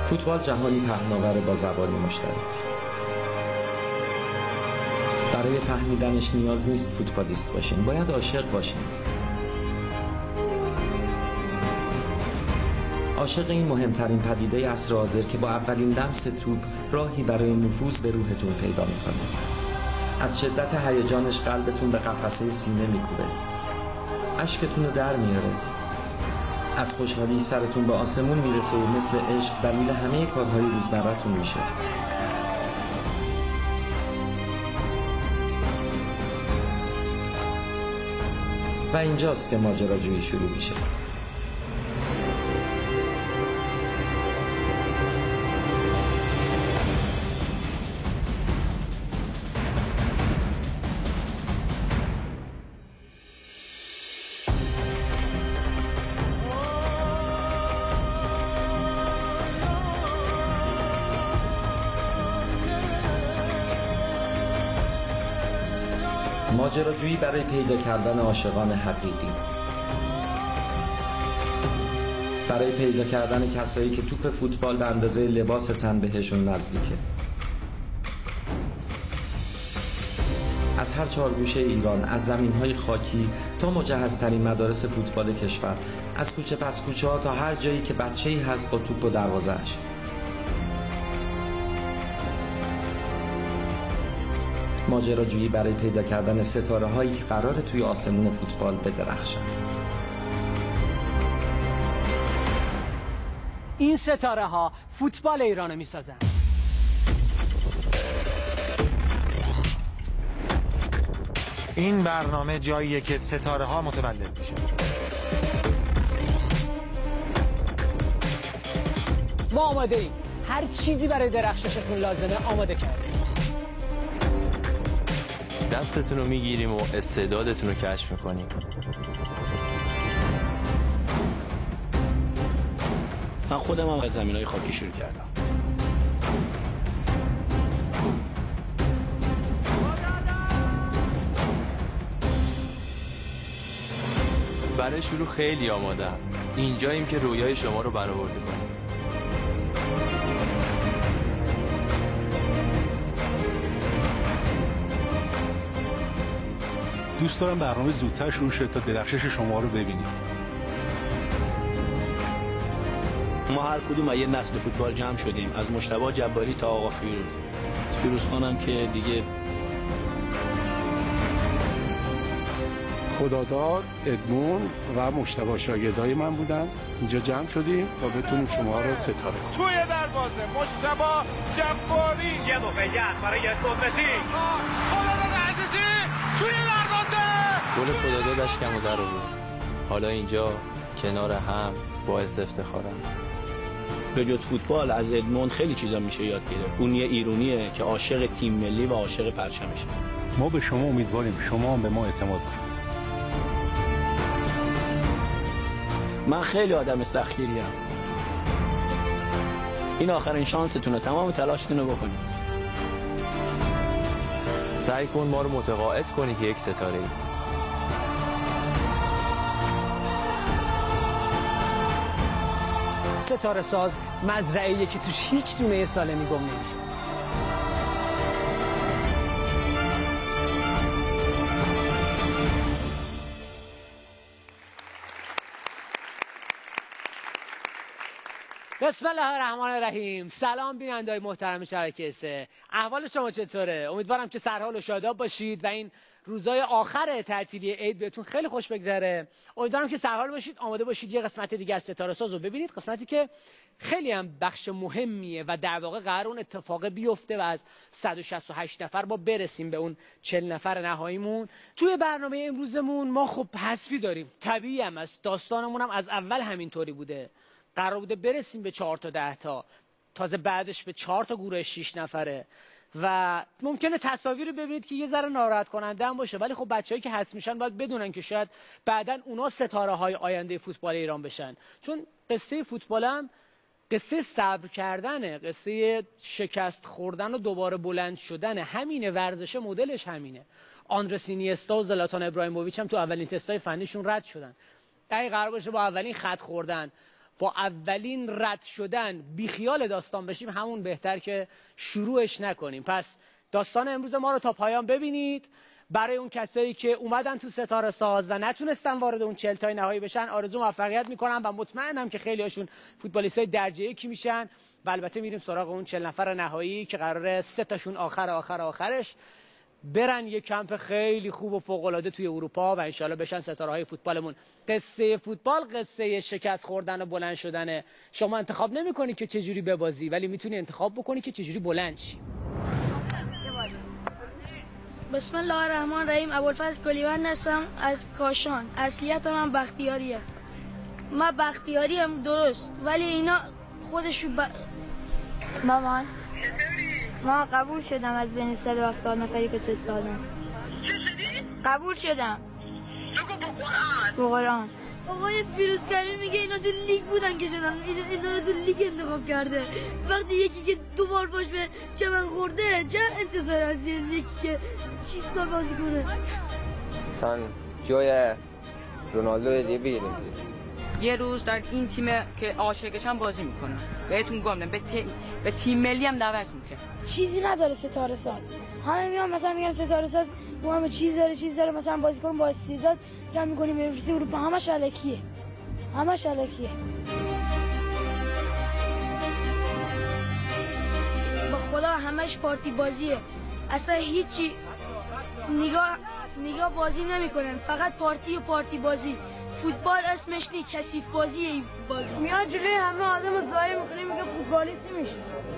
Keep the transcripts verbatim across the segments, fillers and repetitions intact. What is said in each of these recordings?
فوتبال جهانی پهناور با زبانی مشترک. برای فهمیدنش نیاز نیست فوتبالیست باشین، باید عاشق باشین. عاشق این مهمترین پدیده عصر حاضر که با اولین لمس توپ راهی برای نفوذ به روحتون پیدا میکنه. از شدت هیجانش قلبتون به قفسه سینه میکوبه، اشکتون رو در میاره، از خوشحالی سرتون به آسمون میرسه و مثل عشق دلیل همه کارهای روزمرتون میشه. و اینجاست که ماجراجویی شروع میشه. ماجراجویی برای پیدا کردن عاشقان حقیقی، برای پیدا کردن کسایی که توپ فوتبال به اندازه لباس تن بهشون نزدیکه. از هر چهار گوشه ایران، از زمین‌های خاکی تا مجهزترین مدارس فوتبال کشور، از کوچه پس کوچه ها تا هر جایی که بچه‌ای هست با توپ و دروازه‌اش. ماجراجویی برای پیدا کردن ستاره هایی که قراره توی آسمون فوتبال بدرخشن. این ستاره ها فوتبال ایرانو میسازن. این برنامه جاییه که ستاره ها متولد میشن. ما آماده ایم، هر چیزی برای درخششتون لازمه آماده کردیم. دستتون رو میگیریم و استعدادتون رو کشف میکنیم. من خودم هم از زمینهای خاکی شروع کردم. برای شروع خیلی آمادم. اینجاییم که رویای شما رو برآورده کنیم. دوست دارم برنامه زودتر شروع شه تا درخشش شما رو ببینیم. ما هر کدوم یه نسل فوتبال جمع شدیم، از مجتبی جباری تا آقا فیروز. فیروز خانم که دیگه خداداد، ادمون و مجتبی شاگردای من بودن. اینجا جمع شدیم تا بتونیم شما رو ستاره کنیم. توی دروازه مجتبی جباری، یه موقعیت برای قدرتی، خداداد عزیزی توی دروازه، گل خدادادش کم و در آورد. حالا اینجا کنار هم باعث افتخارم. به جز فوتبال از ادموند خیلی چیزا میشه یاد گرفت. اون یه ایرونیه که عاشق تیم ملی و عاشق پرچمشه. ما به شما امیدواریم، شما هم به ما اعتماد کنید. من خیلی آدم سختگیریم. این آخرین شانستونه، تمام تلاشتون رو بکنید. سعی کن ما رو متقاعد کنی که یک ستاره ای. ستاره ساز مزرعه‌ایه که توش هیچ دونه سالمی گم نمیشه. بسم الله الرحمن الرحیم. سلام بیننده‌های محترم شبکه سه. احوال شما چطوره؟ امیدوارم که سرحال و شاداب باشید و این روزهای آخر تعطیلی عید بهتون خیلی خوش بگذره. امیدوارم که سرحال باشید، آماده باشید یه قسمت دیگه از ستاره ساز رو ببینید، قسمتی که خیلی هم بخش مهمیه و در واقع قرار اون اتفاق بیفته و از صد و شصت و هشت نفر با برسیم به اون چهل نفر نهاییمون. توی برنامه امروزمون ما خب حذفی داریم، طبیعی هم است، داستانمون هم از اول همینطوری بوده. قرار بوده برسیم به چهار تا ده تا، تازه بعدش به چهار تا گروه شش نفره و ممکنه تصاویری ببینید که یه ذره ناراحت کننده هم باشه، ولی خب بچه‌ای که حذف میشن باید بدونن که شاید بعداً اونا ستاره های آینده فوتبال ایران بشن. چون قصه فوتبال هم قصه صبر کردنه، قصه شکست خوردن و دوباره بلند شدن. همینه، ورزش مدلش همینه. آندرس اینیستا و زلاتان ابراهیموویچ هم تو اولین تستای فنیشون رد شدن. اگه قرار باشه با اولین خط خوردن، با اولین رد شدن بیخیال داستان بشیم همون بهتر که شروعش نکنیم. پس داستان امروز ما رو تا پایان ببینید. برای اون کسایی که اومدن تو ستاره ساز و نتونستن وارد اون چهل تای نهایی بشن آرزو موفقیت میکنم و مطمئنم که خیلی هاشون فوتبالیستای درجه یکی میشن و البته میریم سراغ اون چهل نفر نهایی که قراره سه تاشون آخر آخر آخرش برن یک کمپ خیلی خوب و فوق العاده توی اروپا و انشالله بشن ستاره های فوتبالمون. قصه فوتبال قصه شکست خوردن و بلند شدنه. شما انتخاب نمی‌کنی که چجوری ببازی ولی میتونی انتخاب بکنی که چجوری بلند شی. بسم الله الرحمن الرحیم. ابوالفضل کلیوند هستم از کاشان. اصلیت من بختیاریه. من بختیاری هم درست ولی اینا خودشو ب... مامان ما قبول شدم از بین صد و هفتاد نفری که تست دادم. قبول شدم. تو قرآن. آقای فیروزکرمی میگه اینا تو لیگ بودن که شدن. اینا رو تو لیگ انتخاب کرده. وقتی یکی که دو بار باش به چمن خورده چه انتظار از یکی که شش سال بازی کنه؟ مثلا جای رونالدو دیگه بگیریم. یه روز در این تیم که عاشقشم بازی میکنم. بهتون گفتم به تیم به تیم ملی هم دعوت میکنم. چیزی نداره ستاره ساز. همه میان مثلا میگن ستاره ساز ما همه چیز داره چیز داره مثلا بازیکن با استعداد جمع می‌کنیم می‌فرستیم اروپا. همش الکیه. همش الکیه. با خدا همش پارتی بازیه. اصلا هیچی نگاه نگاه بازی نمیکنن. فقط پارتی و پارتی بازی. فوتبال اسمش نی کثیف بازیه. بازی میاد جلوی همه آدم ضایع می‌کنه میگه فوتبالیستی میشه.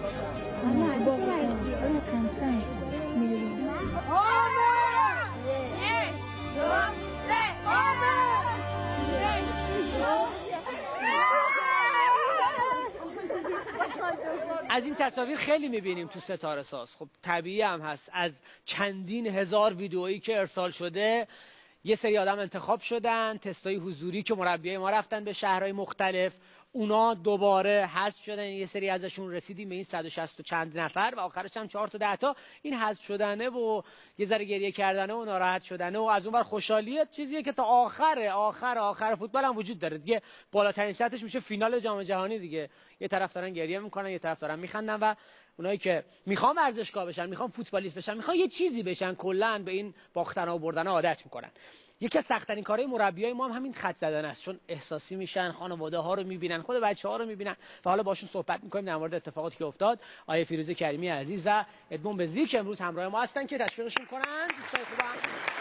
از این تصاویر خیلی میبینیم تو ستاره ساز. خب طبیعی هم هست. از چندین هزار ویدئویی که ارسال شده یه سری آدم انتخاب شدن، تستای حضوری که مربیای ما رفتن به شهرهای مختلف، اونا دوباره حذف شدن. یه سری ازشون رسیدیم به این صد و شصت و چند نفر و آخرش هم چهار تا ده تا این حذف شدنه و یه ذره گریه کردنه و ناراحت شدنه و از اونور خوشحالیه چیزیه که تا آخر آخر آخر فوتبال هم وجود داره دیگه. بالاترین سطحش میشه فینال جام جهانی دیگه. یه طرف دارن گریه میکنن، یه طرف دارن میخندن و اونایی که میخوان ورزشکار بشن، میخوان فوتبالیست بشن، میخوان یه چیزی بشن، کلا به این باختن و بردن عادت میکنن. یکی از سخت‌ترین کارهای مربیای ما هم همین خط زدن است، چون احساسی میشن، خانواده ها رو میبینن، خود بچه‌ها رو میبینن و حالا باشون صحبت میکنیم در مورد اتفاقاتی که افتاد. آیه فیروز کریمی عزیز و ادمون بزیر که امروز همراه ما هستن که تشویقشون کنن. دوستای خوبم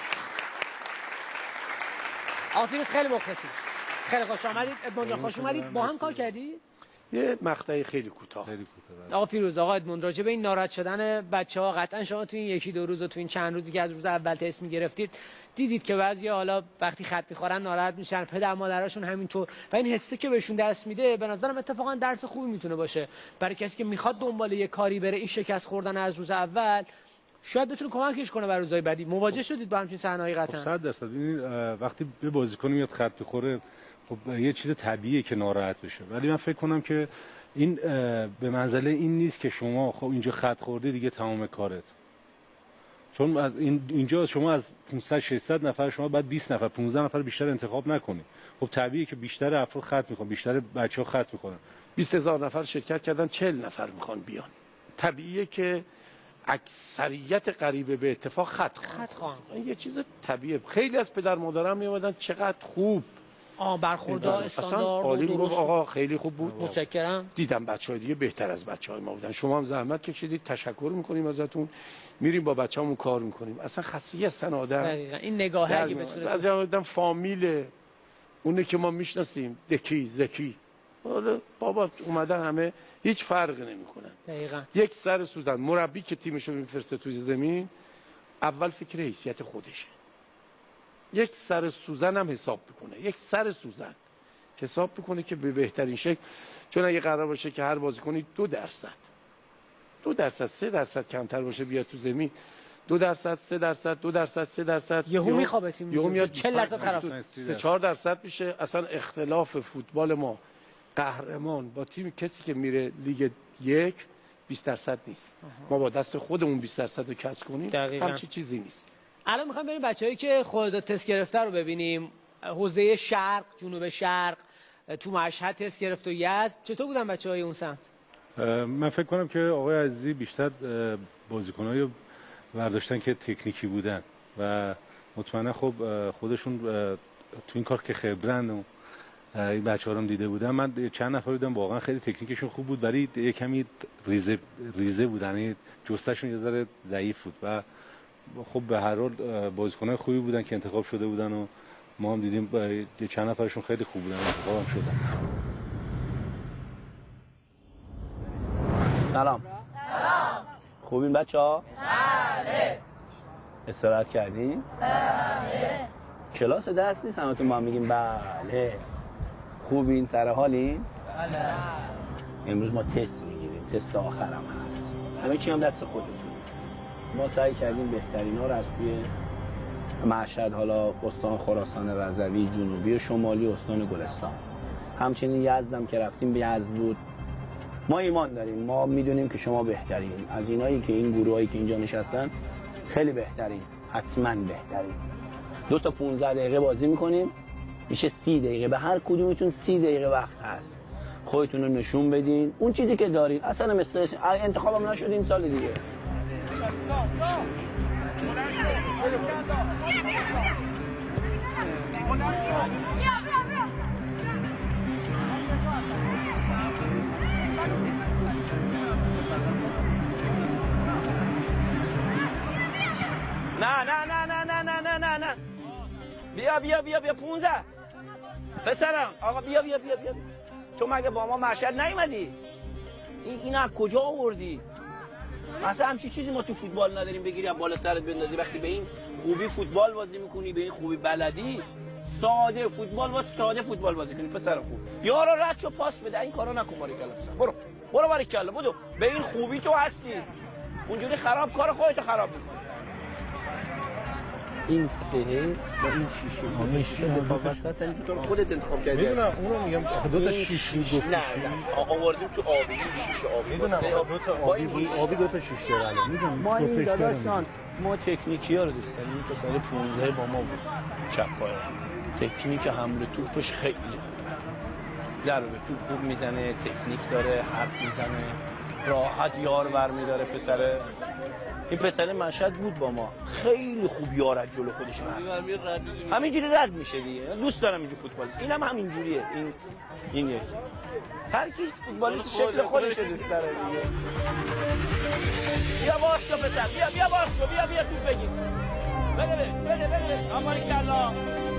آقا فیروز خیلی مخلصیم، خیلی خوش آمدید. ادمون جان خوش اومدید. با هم کار کردی؟ یه مقطعی خیلی کوتاه. خیلی کوتاه. آقا فیروز، آقا ادموند، راجع به این ناراحت شدن بچه‌ها قطعا شما تو این یکی دو روز و تو این چند روزی که از روز اول تست می‌گرفتید دیدید که بعضیا حالا وقتی خط می‌خورن ناراحت میشن، پدر مادراشون همینطور و این حسه که بهشون دست میده به نظرم اتفاقا درس خوبی میتونه باشه برای کسی که میخواد دنبال یه کاری بره. این شکست خوردن از روز اول شاید بتونه کمکش کنه برای روزهای بعدی. مواجه شدید با همچین صحنه‌ای قطعا؟ صد درصد. این وقتی به بازیکن میاد خط می‌خوره خب یه چیز طبیعیه که ناراحت بشه، ولی من فکر کنم که این به منزله این نیست که شما خب اینجا خط خورده دیگه تمام کارت. چون از این اینجا شما از پانصد ششصد نفر شما بعد بیست نفر پانزده نفر بیشتر انتخاب نکنید. خب طبیعیه که بیشتر افراد خط میخوان، بیشتر بچه‌ها خط میخونن. بیست هزار نفر شرکت کردن، چهل نفر میخوان بیان. طبیعیه که اکثریت قریبه به اتفاق خط خواهن. این یه چیز طبیعیه. خیلی از پدر مادرام میومدن چقدر خوب آه برخوردار استاندارد عالی بود. آقا خیلی خوب بود. متشکرم. دیدم بچهای دیگه بهتر از بچهای ما بودن. شما هم زحمت کشیدید، تشکر میکنیم ازتون. میریم با بچه‌مون کار میکنیم. اصلا خاصی هستن آدم. دقیقاً این نگاهه اگه بتونه بعضی آدم فامیل اونه که ما میشناسیم، دکی زکی. حالا بابا اومدن همه هیچ فرقی نمیکنن. دقیقاً. یک سر سوزن مربی که تیمشو میفرسته توی زمین اول فکر حیثیت خودشه. یک سر سوزن هم حساب بکنه، یک سر سوزن حساب بکنه که به بهترین شکل. چون اگه قرار باشه که هر بازیکنی دو درصد دو درصد سه درصد کمتر باشه بیاد تو زمین، دو درصد سه درصد دو درصد سه درصد یهو میخوابه تیم، یهو میاد چهل درصد طرف سه چهار درصد میشه. اصلا اختلاف فوتبال ما قهرمان با تیم کسی که میره لیگ یک بیست درصد نیست. ما با دست خودمون بیست درصد رو کسب کنیم همچین چیزی نیست. الان میخوام بریم بچه‌هایی که خود تست گرفته رو ببینیم. حوزه شرق، جنوب شرق، تو مشهد تست گرفت و یزد. چطور بودن بچه‌های اون سمت؟ من فکر کنم که آقای عزیزی بیشتر بازیکنایی برداشتن که تکنیکی بودن و مطمئنا خب خودشون تو این کار که خبرن و این بچه‌ها رو دیده بودم. من چند نفر دیدم واقعا خیلی تکنیکشون خوب بود ولی یه کمی ریزه ریزه بودن، یعنی جستشون یه ذره ضعیف بود و خب به هر حال بازیکن‌های خوبی بودن که انتخاب شده بودن و ما هم دیدیم یه چند نفرشون خیلی خوب بودن، انتخاب هم شدن. سلام. سلام. خوبین بچه‌ها؟ بله. استراحت کردین؟ بله. کلاس درس نیست همتون با هم میگیم بله. خوبین، سر حالین؟ بله. امروز ما تست میگیریم، تست آخرم هست. همه چی هم دست خودتون. ما سعی کردیم بهترینا رو از توی مشهد، حالا استان خراسان رضوی، جنوبی و شمالی استان گلستان، همچنین یزدم که رفتیم به یزد بود. ما ایمان داریم، ما میدونیم که شما بهترین از اینایی که این گروهایی که اینجا نشستن خیلی بهترین، حتما بهترین. دو تا پونزده دقیقه بازی میکنیم، میشه سی دقیقه، به هر کدومتون سی دقیقه وقت هست. خودتون رو نشون بدین، اون چیزی که دارین. اصلا استرس انتخابم نشدیم سال دیگه. نه نه نه نه نه نه نه نه نه بیا بیا بیا بیا پونزده پسرم. آقا بیا بیا بیا بیا تو مگه با ما مشهد نیومدی؟ این این از کجا آوردی؟ اصلا همچین چیزی ما تو فوتبال نداریم بگیری بالا سرت بندازی. وقتی به این خوبی فوتبال بازی میکنی، به این خوبی بلدی، ساده فوتبال با ساده فوتبال بازی کنی پسر خوب. یارو رد شو پاس بده، این کارا نکن باریکلا پسر. برو برو باریکلا بدو. به این خوبی تو هستی، اونجوری خراب کار خودت خراب میکنی. این سه با این شیشه همه دفاع وسط این تو خودت انتخاب کردی. میدونم اونو میگم دو تا شیشه گفت. نه نه آوردیم تو آبی شیشه آبی. میدونم دو تا آبی آبی دو تا شیشه داره. میدونم ما این داداشان ما تکنیکی‌ها رو دوست داریم. این پسر پانزده با ما بود چپ پای. تکنیک حمله توپش خیلی خوبه. ضربه توپ خوب میزنه، تکنیک داره، حرف میزنه، راحت یار برمی‌داره پسر. این پسر مشهد بود با ما، خیلی خوب یار از جلو خودش رد. همینجوری رد میشه دیگه. دوست دارم اینجوری فوتبالیست. اینم هم همینجوریه. این این یک. هر کی فوتبالیست شکل خودش رو دوست داره دیگه. بیا باش تو پسر، بیا بیا باش تو، بیا بیا توپ بگیر. بده بده بده بده. امان کلا.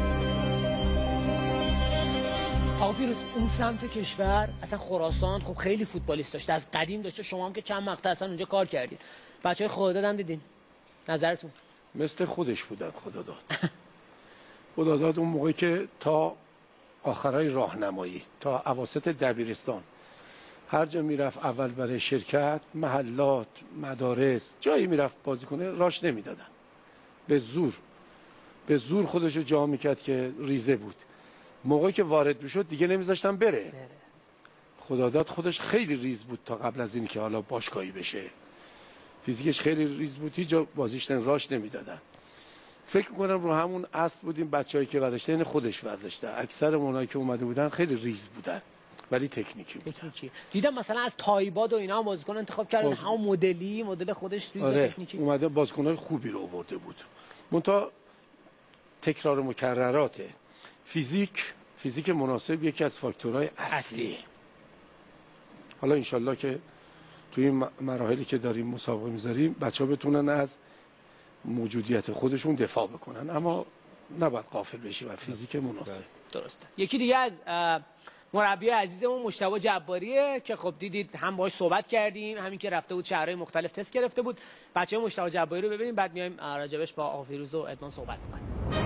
آقا فیروز اون سمت کشور اصلا خراسان خب خیلی فوتبالیست داشته، از قدیم داشته. شما هم که چند مقطع اصلا اونجا کار کردید. بچهای خداداد هم دیدین، نظرتون؟ مثل خودش بودن خداداد. خداداد اون موقعی که تا آخرای راهنمایی، تا اواسط دبیرستان هر جا میرفت اول برای شرکت، محلات، مدارس، جایی میرفت بازی کنه راش نمیدادن. به زور به زور خودش رو جا میکرد که ریزه بود. موقعی که وارد میشد دیگه نمیذاشتن بره. خداداد خودش خیلی ریز بود تا قبل از این که حالا باشگاهی بشه. فیزیکش خیلی ریز بود، هیچ جا بازیش راش نمیدادن. فکر میکنم رو همون اصل بودیم بچه‌ای که ورزشته، این خودش ورزشته. اکثر اونایی که اومده بودن خیلی ریز بودن ولی تکنیکی بودن. تکنیکی. دیدم مثلا از تایباد و اینا بازیکن انتخاب کردن، باز... همون مدلی، مدل خودش ریز آره. تکنیکی. اومده بازیکن‌های خوبی رو آورده بود. منتها تکرار مکرراته. فیزیک فیزیک مناسب یکی از فاکتورهای اصلیه. حالا انشالله که توی این مراحلی که داریم مسابقه میذاریم بچه‌ها بتونن از موجودیت خودشون دفاع بکنن، اما نباید غافل بشیم از فیزیک مناسب. درسته. یکی دیگه از مربی عزیزمون مجتبی جباریه که خب دیدید هم باهاش صحبت کردیم، همین که رفته بود شهرهای مختلف تست گرفته بود. بچه‌های مجتبی جباری رو ببینیم، بعد میایم راجبش با آقا فیروز و ادمان صحبت می‌کنیم.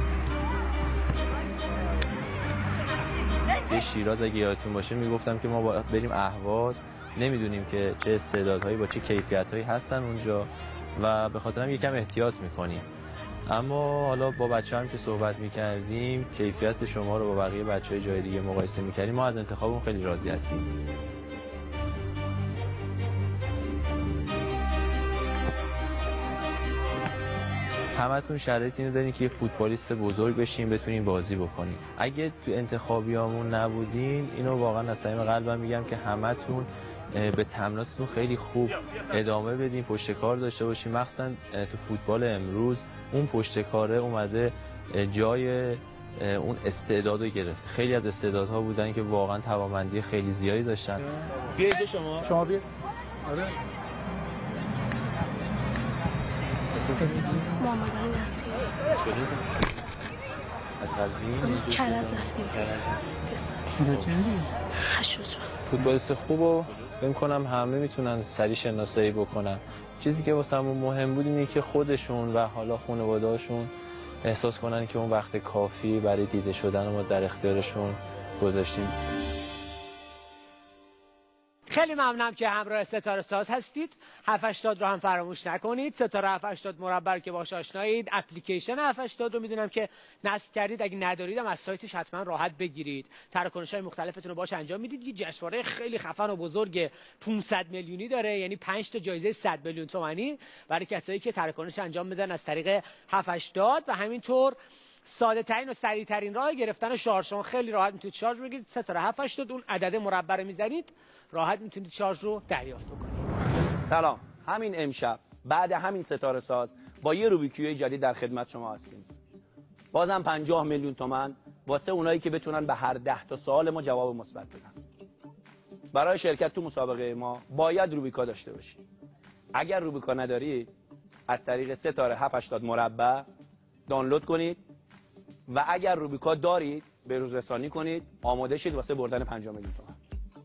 به شیراز اگه یادتون باشه میگفتم که ما باید بریم اهواز، نمیدونیم که چه استعدادهایی با چه کیفیت‌هایی هستن اونجا و به خاطر هم یکم احتیاط میکنیم. اما حالا با بچه‌ها هم که صحبت میکردیم، کیفیت شما رو با بقیه بچه‌های جای دیگه مقایسه میکردیم، ما از انتخاب اون خیلی راضی هستیم. همتون شرایط اینو دارین که یه فوتبالیست بزرگ بشین بتونین بازی بکنین. اگه تو انتخابیامون نبودین اینو واقعا از صمیم قلبم میگم که همتون به تمریناتتون خیلی خوب ادامه بدین، پشت کار داشته باشین. مخصوصا تو فوتبال امروز اون پشت کاره اومده جای اون استعدادو گرفت. خیلی از استعدادها بودن که واقعا توانمندی خیلی زیادی داشتن. بیا اینجا شما شما بیا. آره. محمد نصری. از قزوین کرج رفتیم. هشت فوتبالیست خوبو فکر کنم همه میتونن سریع شناسایی بکنن. چیزی که واسمون مهم بود اینه که خودشون و حالا خانواده‌هاشون احساس کنن که اون وقت کافی برای دیده شدن ما در اختیارشون گذاشتیم. خیلی ممنونم که همراه ستاره ساز هستید. هفت هشتاد رو هم فراموش نکنید. ستاره هفت هشتاد مربع که باهاش آشنایید. اپلیکیشن هفت هشتاد رو میدونم که نصب کردید. اگه ندارید هم از سایتش حتما راحت بگیرید. تراکنش‌های مختلفتون رو باهاش انجام میدید. یه جشنواره خیلی خفن و بزرگ پانصد میلیونی داره، یعنی پنج تا جایزه صد میلیون تومانی برای کسایی که تراکنش انجام میدن از طریق هفت هشتاد و همینطور ساده ترین و سریع ترین راه گرفتن شارژ. شما خیلی راحت میتونید شارژ بگیرید. ستاره هفت هشتاد اون عدد مربع رو میزنید، راحت میتونید شارژ رو دریافت بکنید. سلام، همین امشب بعد همین ستاره ساز با یه روبیکیوی جدید در خدمت شما هستیم. بازم پنجاه میلیون تومان واسه اونایی که بتونن به هر ده تا سوال ما جواب مثبت بدن. برای شرکت تو مسابقه ما باید روبیکا داشته باشید. اگر روبیکا ندارید از طریق ستاره هفت هشتاد مربع دانلود کنید و اگر روبیکا دارید به روز رسانی کنید، آماده شید واسه بردن پنجاه میلیون تومان.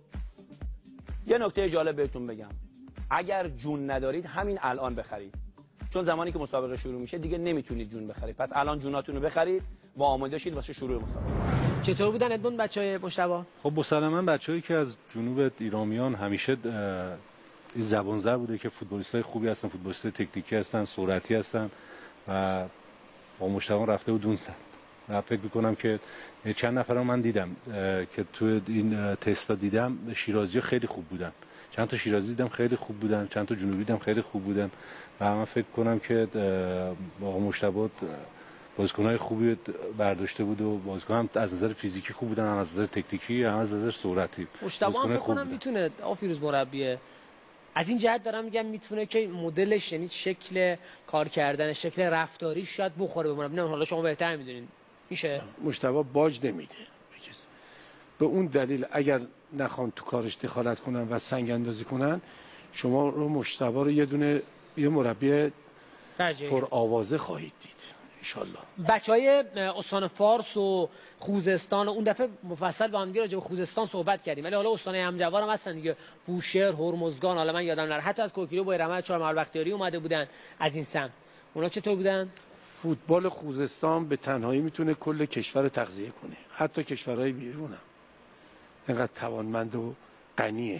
یه نکته جالب بهتون بگم، اگر جون ندارید همین الان بخرید، چون زمانی که مسابقه شروع میشه دیگه نمیتونید جون بخرید. پس الان جوناتون رو بخرید و آماده شید واسه شروع مسابقه. چطور بودن ادمون بچهای مشتبه؟ خب مسلماً بچه‌ای که از جنوب ایرانیان همیشه این زبان زر بوده که فوتبالیستای خوبی هستن، فوتبالیستای تکنیکی هستن، سرعتی هستن و با مشتبه رفته و دون سر. و فکر می‌کنم که چند نفر من دیدم که تو این تستا دیدم شیرازی خیلی خوب بودن. چند تا شیرازی دیدم خیلی خوب بودن، چند تا جنوبی دیدم خیلی خوب بودن و من فکر کنم که با مشتبه بازیکن‌های خوبی برداشته بود و بازیکن هم از نظر فیزیکی خوب بودن، هم از نظر تکنیکی، هم از نظر سرعتی. مشتبه هم فکر کنم میتونه آفیروز مربیه. از این جهت دارم میگم میتونه که مدلش، یعنی شکل کار کردن، شکل رفتاریش شاید بخوره به مربی. نه حالا شما بهتر میدونین. میشه مشتبه باج نمیده بکس. به اون دلیل اگر نخوان تو کارش دخالت کنن و سنگ اندازی کنن، شما رو مشتبه رو یه دونه یه مربی پر آوازه خواهید دید انشالله. بچهای استان فارس و خوزستان اون دفعه مفصل با هم دیگه راجع به خوزستان صحبت کردیم، ولی حالا استان همجوار هم هستن دیگه، بوشهر، هرمزگان، حالا من یادم نره حتی از کوکیلو با رحمت چهارمحال بختیاری اومده بودن از این سمت. اونا چطور بودن؟ فوتبال خوزستان به تنهایی میتونه کل کشور رو تغذیه کنه، حتی کشورهای بیرون هم. اینقدر توانمند و غنیه.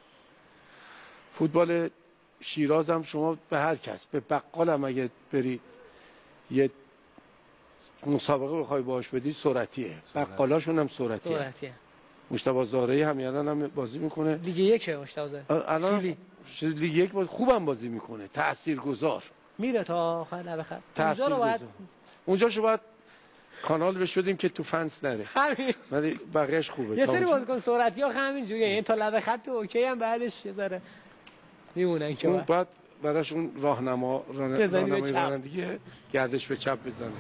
فوتبال شیراز هم شما به هر کس، به بقال هم اگه برید یه مسابقه بخوای باهاش بدی سرعتیه. بقالاشون هم سرعتیه. سرعتیه. مشتبه زارعی هم الان هم بازی میکنه. لیگ یک مشتبه زارعی. الان لیگ یک باز خوبم بازی میکنه. تاثیرگذار. میره تا آخر لبه خط. اونجا رو باید اونجا شو باید کانال بهش بدیم که تو فنس نره. همین. ولی بقیه‌اش خوبه. یه سری بازیکن سرعتی ها همینجوریه. این تا لبه خط اوکی هم بعدش یه ذره میمونن که اون بعد براش اون راهنما راهنمای رانندگی گردش به چپ بزنه.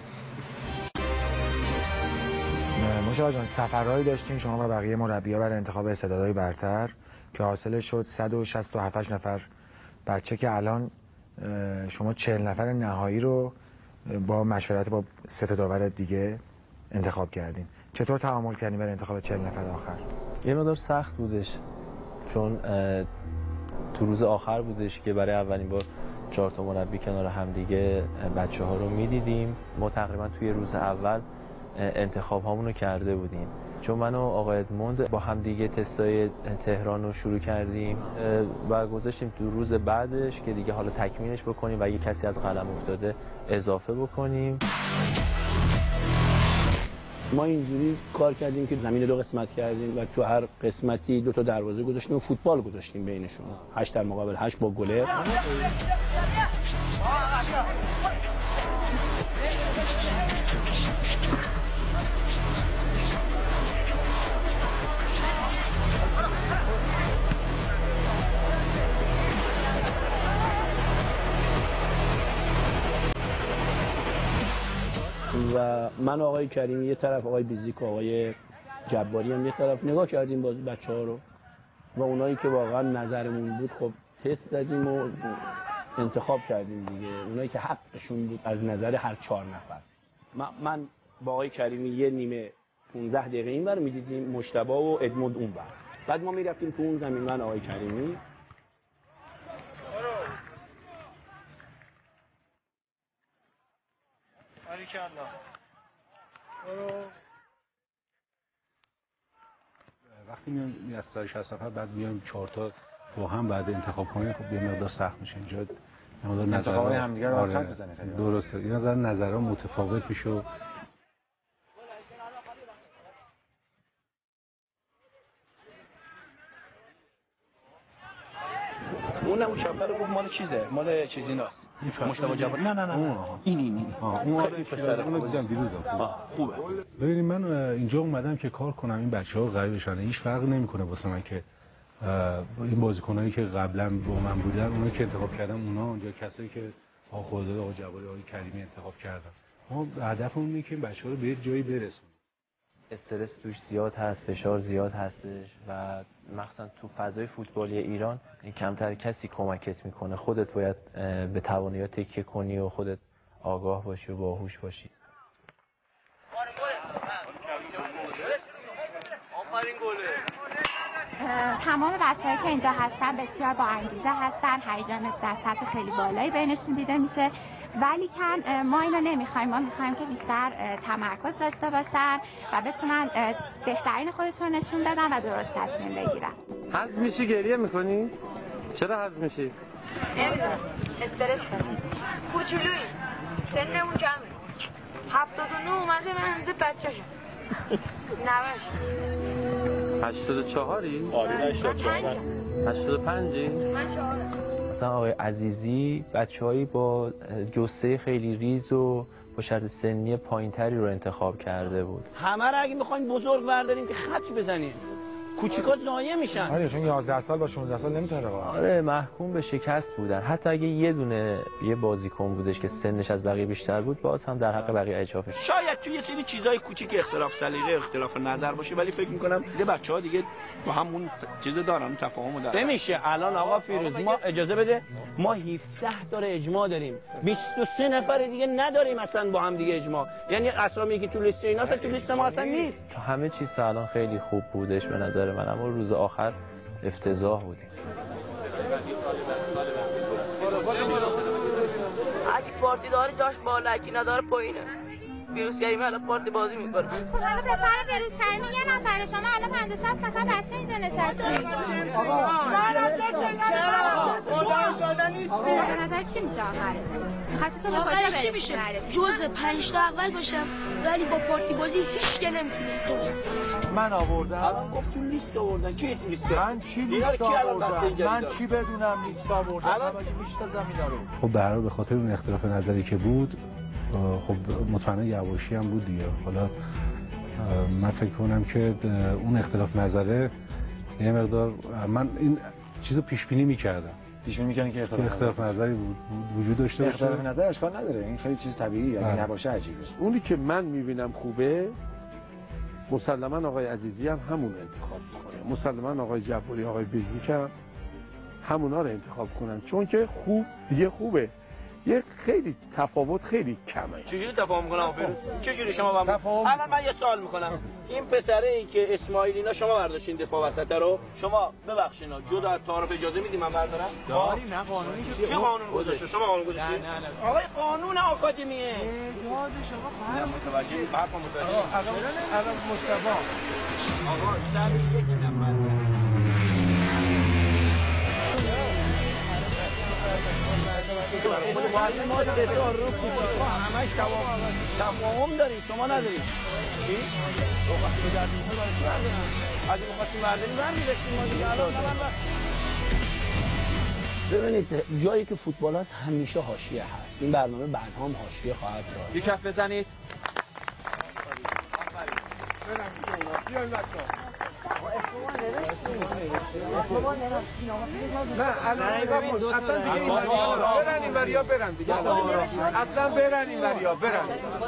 مشتبه جان سفرهایی داشتین شما و بقیه مربی‌ها برای انتخاب استعدادهای برتر که حاصل شد صد و شصت و هفت نفر بچه که الان شما چهل نفر نهایی رو با مشورت با سه تا داور دیگه انتخاب کردین. چطور تعامل کردین برای انتخاب چهل نفر آخر؟ یه مقدار سخت بودش چون تو روز آخر بودش که برای اولین بار چهار تا مربی کنار هم دیگه بچه ها رو میدیدیم. ما تقریبا توی روز اول انتخاب هامون رو کرده بودیم، چون من و آقای ادموند با هم دیگه تستای تهران رو شروع کردیم و گذاشتیم تو روز بعدش که دیگه حالا تکمیلش بکنیم و اگه کسی از قلم افتاده اضافه بکنیم. ما اینجوری کار کردیم که زمین دو قسمت کردیم و تو هر قسمتی دو تا دروازه گذاشتیم و فوتبال گذاشتیم بینشون، هشت در مقابل هشت با گلر. و من آقای کریمی یه طرف، آقای بیزیک و آقای جباری هم یه طرف نگاه کردیم بازی بچه‌ها رو و اونایی که واقعا نظرمون بود خب تست زدیم و انتخاب کردیم دیگه، اونایی که حقشون بود از نظر هر چهار نفر. من با آقای کریمی یه نیمه پانزده دقیقه اینور میدیدیم، مجتبی و ادموند اونور، بعد ما میرفتیم تو اون زمین من آقای کریمی. وقتی میام از سر شصت نفر بعد میام چهار تا با هم بعد انتخاب کنیم خب یه مقدار سخت میشه. اینجا مقدار انتخابای همدیگه رو آره خط بزنه خیلی درسته، یه نظر نظرها متفاوت میشه. اون اون چپر رو گفت مال چیزه، مال چیزی ناست مجتبی جباری. نه نه نه این این این اون آره پسر اون رو دیدم دیروز خوبه. ببینید من اینجا اومدم که کار کنم، این بچه‌ها غریب بشن، هیچ فرقی نمیکنه واسه من که این بازیکنایی که قبلا با من بودن، اونایی که انتخاب کردم، اونا اونجا کسایی که آقا خودت آقا جباری آقا کریمی انتخاب کردن. ما هدفمون اینه که بچه‌ها رو به جایی برسونیم. استرس توش زیاد هست، فشار زیاد هستش و مخصوصا تو فضای فوتبالی ایران کمتر کسی کمکت میکنه. خودت باید به تواناییات تکیه کنی و خودت آگاه باشی و باهوش باشی. تمام بچه‌هایی که اینجا هستن بسیار با انگیزه هستن، هیجان در سطح خیلی بالایی بینشون دیده میشه، ولی کن ما اینو نمیخوایم. ما میخوایم که بیشتر تمرکز داشته باشن و بتونن بهترین خودشون نشون بدن و درست تصمیم بگیرن. حزم میشی گریه میکنی؟ چرا حزم میشی؟ نمیدونم، استرس دارم. کوچولویی، سنمون کمه. هفتاد و نه اومده من هنوز بچه‌شم. نوش. هشتاد و چهاری؟ آره هشتاد و چهار. هشتاد و پنجی؟ من چهارم. مثلا آقای عزیزی بچه‌هایی با جثه خیلی ریز و با شرط سنی پایینتری رو انتخاب کرده بود. همه رو اگه می‌خوایم بزرگ برداریم که خط بزنیم، کوچیکا ضایع میشن. آره چون یازده سال با شانزده سال نمیتونه رقابت. آره محکوم به شکست بودن. حتی اگه یه دونه یه بازیکن بودش که سنش از بقیه بیشتر بود، باز هم در حق بقیه اجافه. شاید توی یه سری چیزای کوچیک اختلاف سلیقه، اختلاف نظر باشه، ولی فکر می‌کنم یه بچه‌ها دیگه با همون چیز دارن، تفاهم دارن. نمیشه الان آقا فیروز ما اجازه بده، ما هفده تا اجماع داریم، بیست و سه نفر دیگه نداریم اصلا با هم دیگه اجماع. یعنی اسامی که تو لیست اینا تو لیست ما اصلا نیست. تو همه چیز الان خیلی خوب بودش به نظر من، اما روز آخر افتضاح بودیم. اگه پارتی داره جاش بالا، اگه نداره پایینه. ویروس کریمی الان پارتی بازی میکنه. حالا پسر ویروس کریمی یه نفره، شما الان پنجاه شصت نفر بچه اینجا نشستید. چرا؟ خدا شده نیستی. به نظر چی میشه آخرش؟ می‌خواستی تو به آخرش چی میشه؟ جزء پنج تا اول باشم ولی با پارتی بازی هیچ که نمیتونه کنه. من آوردم. الان گفت تو لیست آوردن. کی لیست؟ من چی لیست آوردم؟ من چی بدونم لیست آوردم؟ الان میشته زمینا رو. خب به هر حال به خاطر اون اختلاف نظری که بود، خب مطمئنا یواشی هم بود دیگه. حالا من فکر کنم که اون اختلاف نظره یه مقدار، من این چیزو پیش بینی می‌کردم. پیش بینی می‌کردن که اختلاف, اختلاف نظری وجود داشته باشه. اختلاف نظر اشکال نداره، این خیلی چیز طبیعیه، اگه نباشه عجیبه. اونی که من می‌بینم خوبه، مسلماً آقای عزیزی هم همون انتخاب می‌کنه. مسلماً آقای جباری، آقای بیزیک هم همونا رو انتخاب کنن، چون که خوب دیگه خوبه. یه خیلی تفاوت خیلی کمه. چجوری تفاهم می‌کنم آفرین؟ چجوری شما با تفاهم؟ الان من یه سوال می‌کنم. این پسره ای که اسماعیل اینا شما برداشتین دفاع وسط رو، شما ببخشید جدا از تعارف اجازه میدی من بردارم؟ داری نه قانونی که کی قانون گذاشته؟ شما قانون گذاشتید؟ نه نه نه. آقای قانون آکادمیه. اجازه شما نه متوجه فرق متوجه. الان الان مصطفی آقا سر یک نفر ولی ما دفاع رو کوچیکا همش تفاهم داریم، شما نداریم. چی؟ تو وقتی به درد می‌خوره برای چی بردارم؟ اگه بخواستیم برداریم برمی‌داشتیم ما دیگه الان ببینید جایی که فوتبال هست همیشه حاشیه هست. این برنامه بعدها هم حاشیه خواهد داشت. یک کف بزنید. بیاین بچه‌ها. نه الان نگاه کن اصلا دیگه این وریا برن این وریا برن دیگه اصلا برن این وریا برن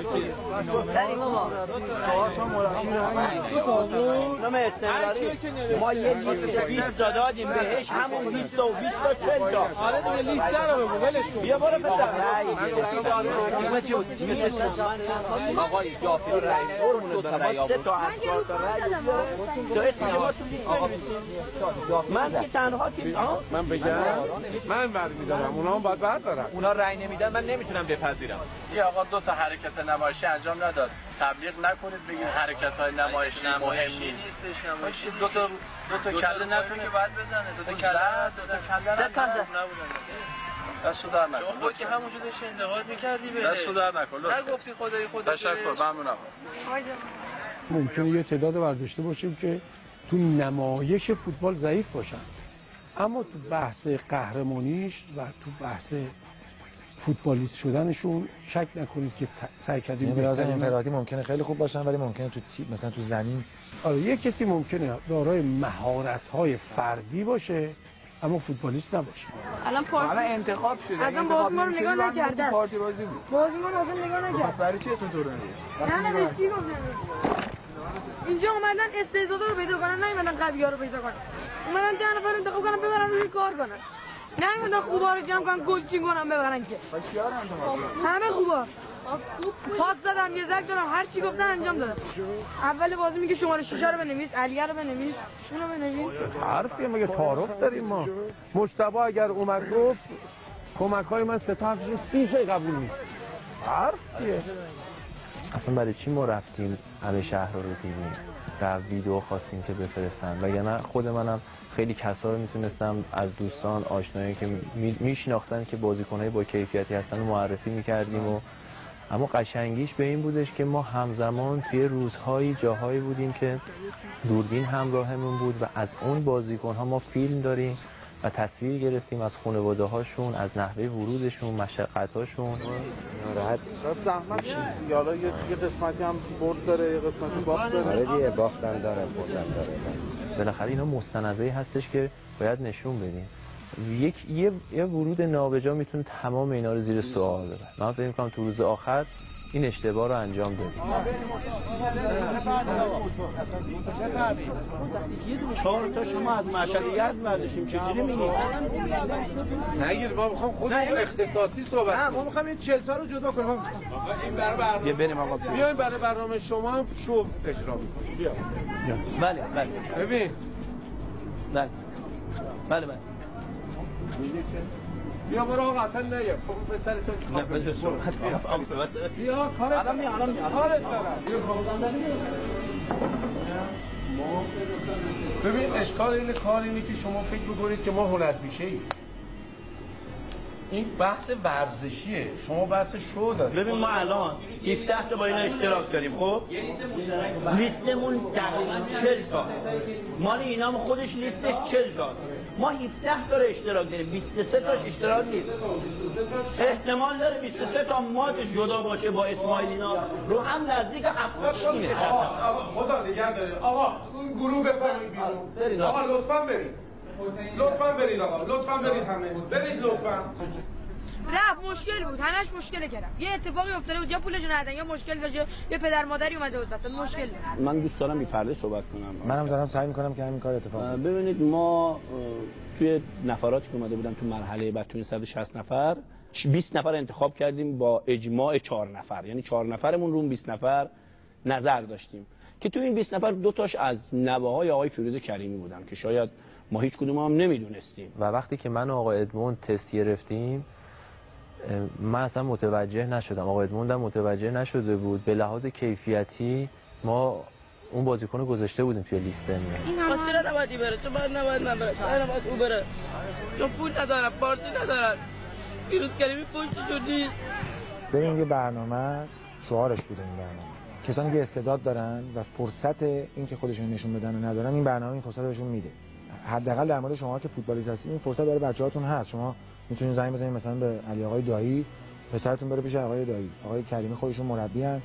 نام استمراری ما یه لیست بیست تا دادیم بهش همون بیست و بیست تا چهل تا آره دیگه لیست رو بگو ولش کن بیا برو پسر اسم چی بود اسم آقای جعفری رای دو تا رای سه تا افکار تا رای تو اسم شما تو لیست بنویسید من که تنها که من بگم من برمی‌دارم اونا هم باید بردارن اونا رای نمیدن من نمیتونم بپذیرم. یه آقا دو تا حرکت نمایشی انجام نداد. تبلیغ نکنید بگید حرکت‌های نمایشی مهم نیست. دو تا دو تا کله نتونه که بعد بزنه. دو تا کله دو تا کله سه سال دست در نکن. شما خودت که همونجا داشتی انتقاد می‌کردی بهش. دست در نکن. نگفتی خدای خودت. تشکر ممنونم. ممکنه یه تعداد برداشته باشیم که تو نمایش فوتبال ضعیف باشن اما تو بحث قهرمانیش و تو بحث فوتبالیست شدنشون شک نکنید که سعی کردیم به لحاظ انفرادی ممکنه خیلی خوب باشن ولی ممکنه تو تیم مثلا تو زمین آره یه کسی ممکنه دارای مهارت‌های فردی باشه اما فوتبالیست نباشه. الان پارتی الان انتخاب شده. اصلا بازی ما رو نگاه نکردن. پارتی بازی بود. بازی ما رو اصلا نگاه نکردن. پس برای چی اسم تو رو نمیاری؟ نه نه کی گفتن؟ اینجا اومدن استعدادا رو پیدا کنن، نیومدن قوی‌ها رو پیدا کنن. اومدن ده نفر انتخاب کنن ببرن روی کار کنن. نیومدن خوبا رو جمع کنن گلچین کنن ببرن که. همه خوبا. پاس دادم یه زرگ دادم هر چی گفتن انجام دادم. اول بازی میگه شماره شش رو بنویس، علیه رو بنویس، اونو بنویس. حرفیه مگه تعارف داریم ما. مجتبی اگر اومد گفت کمک‌های من سه تا هفت سی شی قبول نیست. حرف چیه؟ اصلا برای چی ما رفتیم همه شهر رو دیدیم و ویدیو خواستیم که بفرستن وگرنه خود منم خیلی کسا رو میتونستم از دوستان آشنایی که میشناختن که بازیکن‌های با کیفیتی هستن رو معرفی میکردیم و اما قشنگیش به این بودش که ما همزمان توی روزهایی جاهایی بودیم که دوربین همراهمون بود و از اون بازیکن‌ها ما فیلم داریم و تصویر گرفتیم از خانواده هاشون از نحوه ورودشون مشقت هاشون راحت زحمت یالا یه قسمتی هم برد داره یه قسمتی باخت داره آره دیگه باختم داره بردم داره بالاخره اینا مستندایی هستش که باید نشون بدیم یک یه, یه ورود نابجا میتونه تمام اینا رو زیر سوال ببره من فکر می‌کنم تو روز آخر این اشتباه رو انجام دادیم چهار تا شما از مشهدیت برداشتیم چجوری میگی؟ نگیر ما میخوام خودمون اختصاصی صحبت نه ما میخوام این چهل تا رو جدا کنیم این برای برنامه بیا بریم آقا بیایم برای برنامه شما هم شو اجرا می‌کنیم بیا بله بله ببین بله بله بله بیا برو آقا اصلا نگه خب پسر تو نه بذار صحبت کنم بیا کارت الان میام الان میام کارت دارم ببین اشکال این کار اینه که شما فکر بکنید که ما هنرپیشه ایم این بحث ورزشیه شما بحث شو دارید ببین ما الان هفده تا با اینا اشتراک داریم خب لیستمون تقریبا چهل تا مال اینا هم خودش لیستش چهل تا ما هفده تا رو اشتراک داریم بیست و سه تاش اشتراک نیست احتمال داره بیست و سه تا ما جدا باشه با اسماعیل اینا رو هم نزدیک هفتاد تا میشه خدا نگه داره آقا اون گروه بفرمایید بیرون آقا لطفاً برید لطفاً برید آقا لطفاً برید همه برید لطفاً رفت مشکل بود همش مشکل کردم یه اتفاقی افتاده بود یا پولش ندادن یا مشکل داشت یه پدر مادری اومده بود واسه مشکل داشت من دوست دارم بی پرده صحبت کنم منم دارم سعی میکنم که همین کار اتفاق بیفته ببینید ما توی نفراتی که اومده بودن تو مرحله بعد توی صد و شصت نفر بیست نفر انتخاب کردیم با اجماع چهار نفر یعنی چهار نفرمون رو بیست نفر نظر داشتیم که تو این بیست نفر دو تاش از نوه‌های آقای فیروز کریمی بودن که شاید ما هیچ کدوم هم نمیدونستیم و وقتی که من و آقای ادموند تست گرفتیم من اصلا متوجه نشدم آقای ادموند هم متوجه نشده بود به لحاظ کیفیتی ما اون بازیکن رو گذاشته بودیم توی لیستمون چرا نباید بره چون من نباید من برم چرا نباید او بره چون پول ندارم پارتی ندارم فیروز کریمی پشت جو نیست ببین یه برنامه است شعارش بوده این برنامه کسانی که استعداد دارن و فرصت این که خودشون نشون بدن و ندارن این برنامه این فرصت بهشون میده حداقل در مورد شما که فوتبالیست هستید این فرصت برای بچه‌هاتون هست شما میتونید زنگ بزنید مثلا به علی آقای دایی پسرتون بره پیش آقای دایی آقای کریمی خودشون مربی ان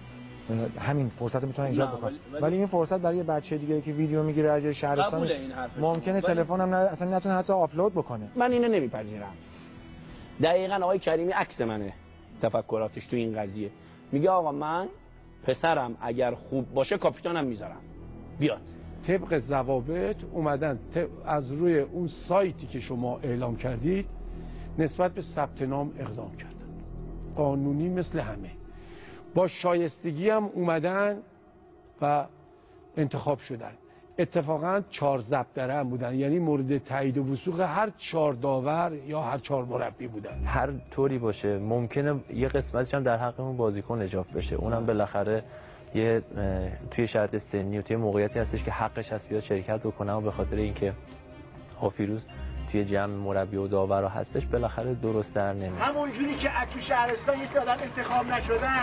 همین فرصت رو میتونن ایجاد بکنن. ولی, ولی این فرصت برای بچه دیگه که ویدیو میگیره از شهرستان ممکنه تلفن هم اصلا نتونه حتی آپلود بکنه. من اینو نمیپذیرم. دقیقاً آقای کریمی عکس منه تفکراتش تو این قضیه. میگه آقا من پسرم اگر خوب باشه کاپیتانم میذارم بیاد. طبق ضوابط اومدن از روی اون سایتی که شما اعلام کردید نسبت به ثبت نام اقدام کردن، قانونی مثل همه، با شایستگی هم اومدن و انتخاب شدن. اتفاقا چهار ضبط‌دره هم بودن، یعنی مورد تایید و وثوق هر چهار داور یا هر چهار مربی بودن. هر طوری باشه ممکنه یه قسمتش هم در حق اون بازیکن اجاف بشه، اونم بالاخره یه توی شرط سنی و توی موقعیتی هستش که حقش هست بیاد شرکت بکنه و به خاطر اینکه آفیروز توی جمع مربی و داورا هستش بالاخره درست در نمیاد. همون جوری که تو شهرستان یه سال انتخاب نشدن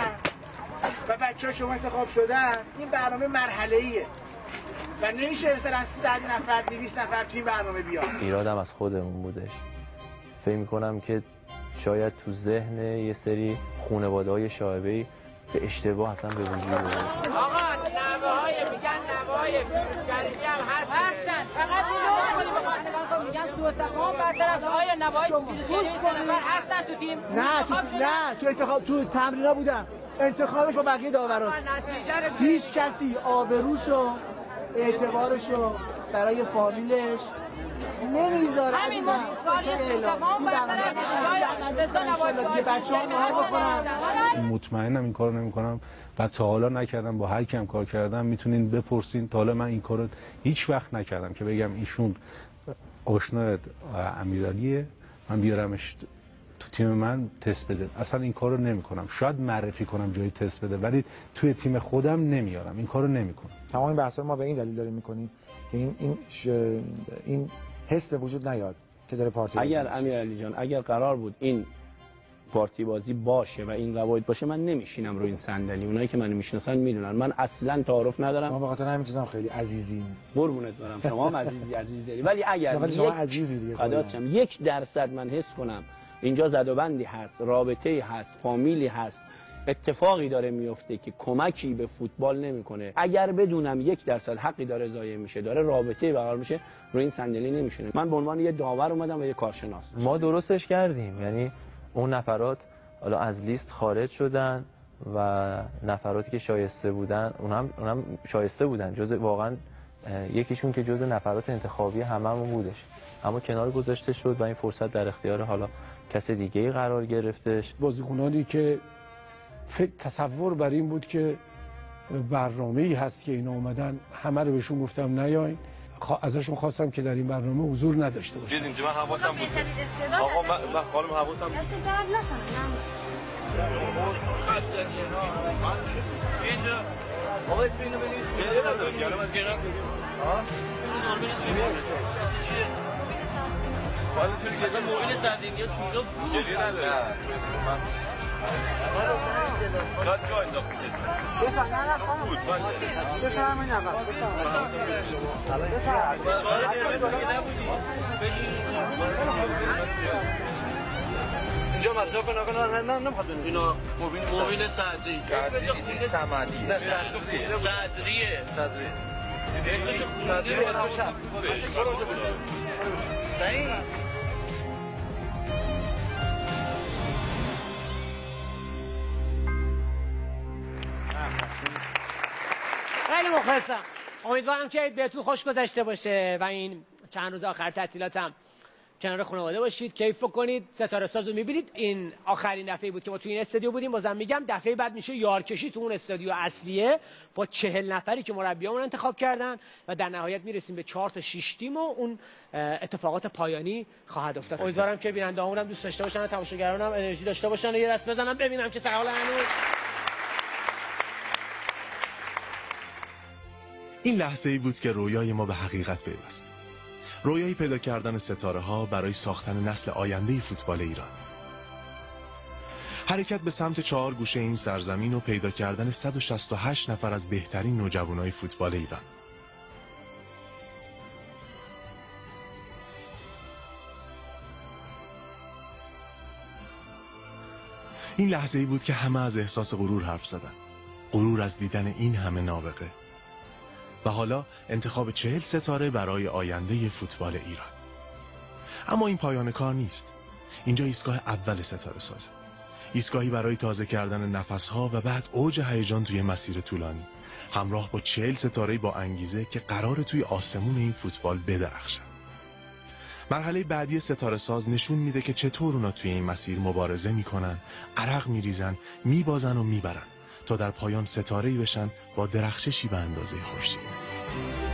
و بچه‌ها شما انتخاب شدن، این برنامه مرحله‌ایه و نمیشه مثلا صد نفر دویست نفر توی برنامه بیاد. ایرادم از خودمون بودش. فکر می‌کنم که شاید تو ذهن یه سری خانواده‌های شایبه‌ای به اشتباه اصلا به وجود اومد. آقا نوه‌های میگن نوه‌های فیروزکریمی هم هست هستن، فقط اینو کنی به خاطر میگن سوء تفاهم برطرف آیا نوه‌های فیروزکریمی سه نفر هستن تو تیم؟ نه تو نه تو انتخاب تو تمرینا بودن. انتخابش با بقیه داوراست. هیچ کسی آبروشو اعتبارشو برای فامیلش نمیذاره. همین سالی سوء تفاهم برطرف بشه. زنده نوه‌های بچه‌ها نهار بکنن. مطمئنم این کارو نمی‌کنم و تا حالا نکردم. با هر کیم کار کردم میتونین بپرسین. تا حالا من این کارو هیچ وقت نکردم که بگم ایشون آشنا امیرعلیه من بیارمش تو تیم من تست بده. اصلا این کارو نمی‌کنم. شاید معرفی کنم جایی تست بده ولی توی تیم خودم نمیارم. این کارو نمی‌کنم. تمام این بحثا ما به این دلیل داریم می‌کنیم که این این ش... این حس به وجود نیاد که داره پارتی بازی. اگر امیرعلی جان اگر قرار بود این پارتی بازی باشه و این روایت باشه من نمیشینم روی این صندلی. اونایی که منو میشناسن میدونن من اصلا تعارف ندارم. شما به خاطر همین چیزام خیلی عزیزین. قربونت برم. شما هم عزیزی عزیز داری ولی اگر ولی شما عزیزی دیگه. فداتشم. یک درصد من حس کنم اینجا زدوبندی هست، رابطه‌ای هست، فامیلی هست، اتفاقی داره میفته که کمکی به فوتبال نمیکنه، اگر بدونم یک درصد حقی داره ضایع میشه، داره رابطه‌ای برقرار میشه، روی این صندلی نمیشینه. من به عنوان یه داور اومدم و یه کارشناس. ما درستش کردیم، یعنی اون نفرات حالا از لیست خارج شدن و نفراتی که شایسته بودن اونم اونم شایسته بودن، جزء واقعا یکیشون که جزء نفرات انتخابی هممون بودش، اما کنار گذاشته شد و این فرصت در اختیار حالا کس دیگه‌ای قرار گرفتش. بازیکنانی که فکر تصور بر این بود که برنامه‌ای هست که اینا اومدن، همه رو بهشون گفتم نیاین، ازشون خواستم که در این برنامه حضور نداشته باشن. دیدین من حواسم بود. آقا من من خانم حواسم بود. اینجا آقا اسم اینو بنویس. گله نداره. گله من گله. ها؟ چیه؟ حالا چون که اصلا موبیل سردینیا تو بود. گله نداره. من شاید جا انداخت می‌دست. بفهم نه نه خانم بود باشه. بفهم این اول. بفهم. چهار دقیقه دیگه نبودی. بشین. اینجا مصرف کن آقا نه نه نمیخواد اینا موبیل موبیل صدری صدری نیست صمدی نه صدریه صدریه صدری صدری اسمش هست برو اونجا برو صحیح. خیلی مخلصم. امیدوارم که بهتون خوش گذشته باشه و این چند روز آخر تعطیلاتم کنار خانواده باشید، کیف کنید. ستاره سازو میبینید. این آخرین دفعه بود که ما تو این استادیو بودیم. بازم میگم دفعه بعد میشه یارکشی تو اون استادیو اصلیه با چهل نفری که مربیامون انتخاب کردن و در نهایت میرسیم به چهار تا شش تیم و اون اتفاقات پایانی خواهد افتاد. امیدوارم که بیننده‌هامون هم دوست داشته باشن و تماشاگران هم انرژی داشته باشن و یه دست بزنن ببینم که سرحال هنوز. این لحظه ای بود که رویای ما به حقیقت پیوست. رویایی پیدا کردن ستاره ها برای ساختن نسل آینده فوتبال ایران. حرکت به سمت چهار گوشه این سرزمین و پیدا کردن صد و شصت و هشت نفر از بهترین نوجوانای فوتبال ایران. این لحظه ای بود که همه از احساس غرور حرف زدن. غرور از دیدن این همه نابغه. و حالا انتخاب چهل ستاره برای آینده فوتبال ایران. اما این پایان کار نیست. اینجا ایستگاه اول ستاره سازه. ایستگاهی برای تازه کردن نفسها و بعد اوج هیجان توی مسیر طولانی، همراه با چهل ستاره با انگیزه که قراره توی آسمون این فوتبال بدرخشن. مرحله بعدی ستاره ساز نشون میده که چطور اونا توی این مسیر مبارزه میکنن، عرق میریزن، میبازن و میبرن تا در پایان ستاره‌ای بشن با درخششی به اندازه خورشید.